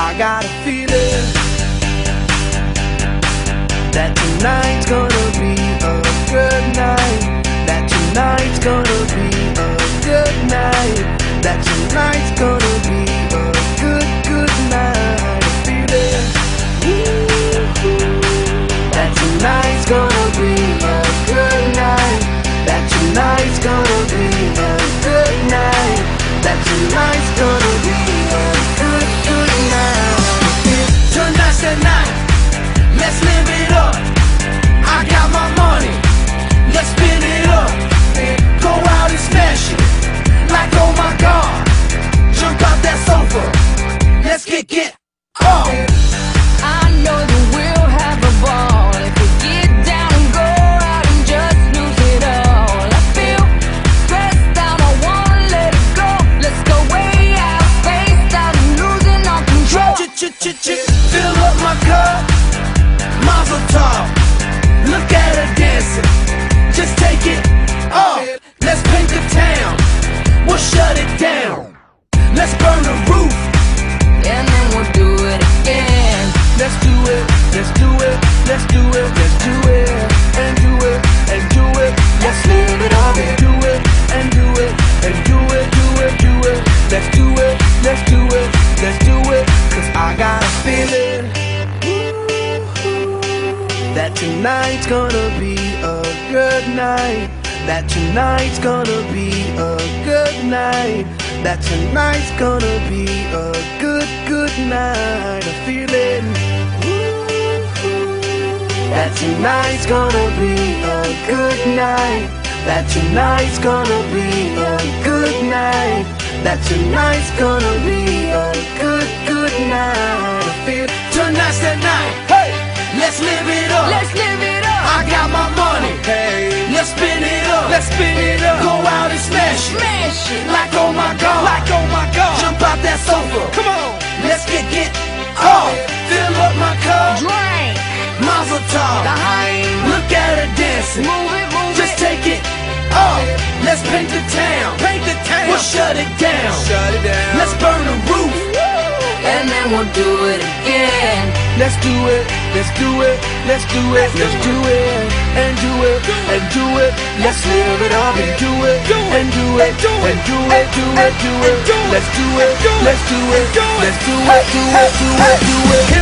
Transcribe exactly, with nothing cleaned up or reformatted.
I got a feeling that tonight's gonna be a good night. That tonight's gonna be a good night. That tonight's gonna be a good, good night. A feeling that tonight's gonna be a good night. That tonight's gonna be a good night. That tonight's gonna be a good, good night. Tonight's the night, let's live it up. I got my money, let's spin it up. Go out and smash it, like oh my God. Jump out that sofa, let's kick it up. I know that we'll have a ball if we get down and go out and just lose it all. I feel stressed out, I wanna let it go. Let's go way out, spaced out and losing all control. Ch-ch-ch-ch, fill up my cup, Mazel tov. Look at her dancing, just take it off. Let's paint the town, we'll shut it down. Let's burn the roof, And then we'll do it again. let's do it, let's do it, let's do it, let's do it, and do it, and do it. Let's live it up and do it, and do it, and do it, do it, do it. Let's do it, let's do it, let's do it. Cause I got a feeling that tonight's gonna be a good night. That tonight's gonna be a good night. That tonight's gonna be a good, good night. A feeling that tonight's gonna be a good night. That tonight's gonna be a good night. That tonight's gonna be a good, good night. I feel tonight's the night. Hey, let's live it up. Let's live it up. I got my money. Hey, let's spin it up. Let's spin it up. Go out and smash it. Smash it. Like oh my God. Like oh my God. Jump out that sofa. Come on. Let's get it off. Fill up my cup. Drink. Mazel tov. Behind. Look at her dancing. Move it, move Just it. take it off. Let's paint the town. Paint the town. We'll shut it down. Shut it down. Let's burn the roof. And then we'll do it again. Let's do it. Let's do it. Let's do it. Let's do it. And do it. And do it. Let's live it up and do it. And do it. And do it. Do it. Do it. Do it. Let's do it. Let's do it. Let's do it. Do it. Do it. Do it.